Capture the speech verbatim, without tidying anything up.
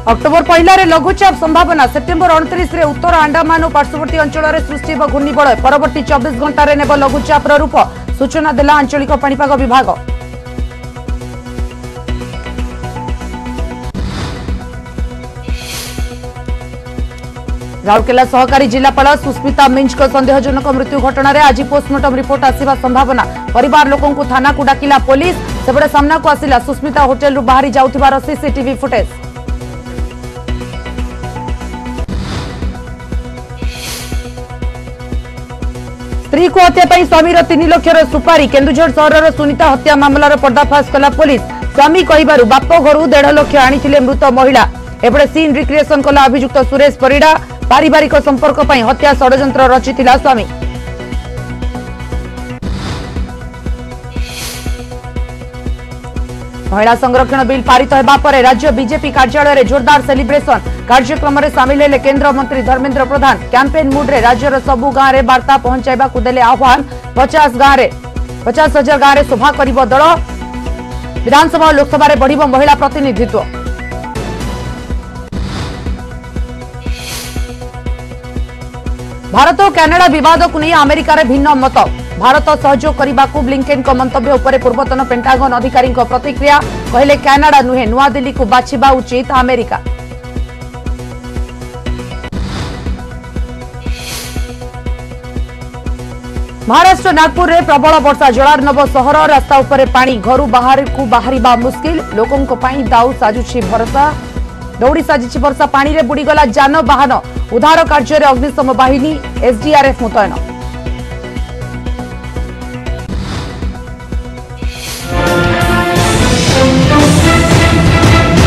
October पहला लघुचाप संभावना September अणतीस रे उत्तर अंडमान और पार्श्ववर्ती अंचल में सृष्टि घूर्णिबलय परवर्ती चौबीस घंटा नेब लघुचाप रूप सूचना देला आंचलिक पाणीपाग विभाग। राउरकेला सहकारी जिलापाल सुस्मिता मिंज संदेहजनक मृत्यु घटना रे आज पोस्टमार्टम रिपोर्ट आसिबा संभावना। परिवार लोकों को थाना को डाकिला पुलिस सेबडे सामना को आसिला सुस्मिता होटेल रु बाहरी जाउथिबार सीसीटीवी फुटेज। स्त्री को हत्या पाई स्वामीर तीन लक्षर सुपारी केन्दुझर सहर सुनीता हत्या मामलार पर्दाफाश कला पुलिस। स्वामी कहिबारु बाप घर डेढ़ लक्ष आनी मृत महिला एपटे सीन रिक्रिएशन कला अभियुक्त सुरेश परिडा। पारिवारिक संपर्क पाई हत्या षड्यंत्र रचिथिला स्वामी। महिला संरक्षण बिल पारित हेबा परे राज्य बीजेपी कार्यालय में जोरदार सेलिब्रेशन। कार्यक्रम में सामिल हेले केंद्र मंत्री धर्मेंद्र प्रधान। कैंपेन मूड रे राज्यर सबु गाँव में वार्ता पहुंचाइबा को देले आह्वान। पचास गाँव में पचास हजार गाँव में सभा करिबो दल। विधानसभा और लोकसभा रे बढ़िबो महिला प्रतिनिधित्व। भारत और कनाडा विवाद को नहीं अमेरिका रे भिन्न मत। भारत सहयोग करने को ब्लिंकेन को मंतव्य उपर पूर्वतन पेंटागन अधिकारी प्रतिक्रिया कहले कनाडा नुहे नुआ दिल्ली को बाछिबा उचित अमेरिका। महाराष्ट्र नागपुर रे प्रबल वर्षा जलार्णव सहर रास्ता उपरे पानी घरू बाहर को बाहरिबा मुश्किल लोकों को पाई दाऊ साजुछि भरोसा दौड़ी साजिछि वर्षा पानी रे बुड़ीगला जान वाहन उद्धार कार्य अग्निशम बाहिनी एसडीआरएफ मुतयन।